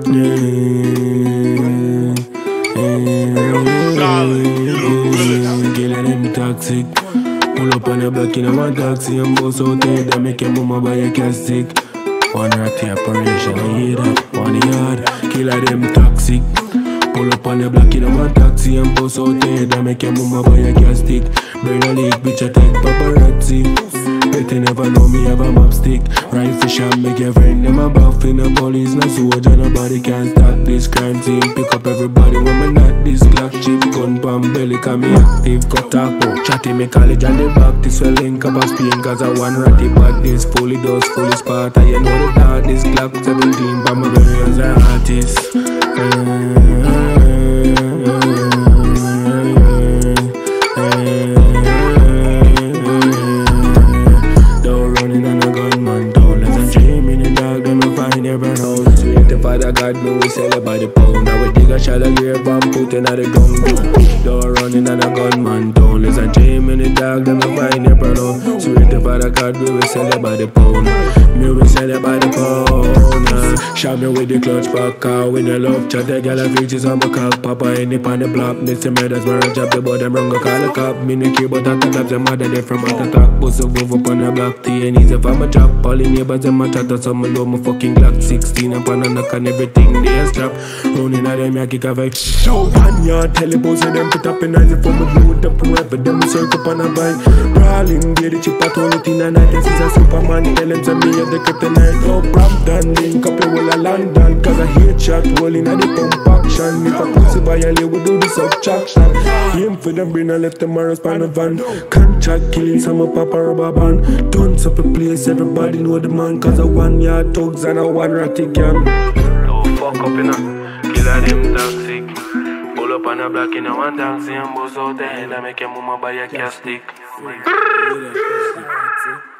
Killing them toxic. Pull up on your block in a taxi and bust out there that make your mama buy a castic. One ratty operation, I hear that. One yard, killer them toxic. Pull up on your block in a taxi and bust out there that make your mama buy a castic. Brain a leak, bitch I take paparazzi. Bet you never know me have a map stick. Rifle shot make your friend them a buff in the police. No soldier, nobody can stop this crime scene. Pick up everybody when me not this clock chip. Gun palm belly can me active. Cut talk out, chatty me college and the back. This will link up a Spain cause I one ratty bad. This fully does, fully Sparta. You know the dog, this clock 17 but my belly as an artist. Father God know we sell it by the pound. Now we dig a shallow grave and put in at the ground. Door running and a gunman down. Listen dream in the dark, them a find your brother. Sweet to Father God, we will sell it by the pound. Me we sell it by the pound. Shot me with the clutch back car. When you love chat, the girl have reaches on my cock. Papa any pan the block. Next to me that's where I job the boy them wrong go call the cop. Me no care but at the top them mother they from at the top. Bust a wolf up on the block. T and easy for my job. All the neighbors them a chat. So me love my fucking Glock 16 up on a knock and everything they a strap. Running at them, I kick a vibe. Show one yard, telebos and them put up in eyes. For me load up forever, them circle up on a bike. Brawling, get the chip at 20 and I guess it's a Superman. Tell them to me at the kryptonite. No Brampton, link up in Walla London. Cause I hate shot, rolling at the pump action. If I pussy violate, we do the subtraction. Aim for them, bring a left tomorrow span a van. Contract killing some of Papa rubber band. Tons up a place, everybody know the man. Cause a 1 yard thugs and a 1 ratty gang. Fuck up in a killer them toxic. Pull up on a block in a one taxi and bust out the head and make your mama buy a castic.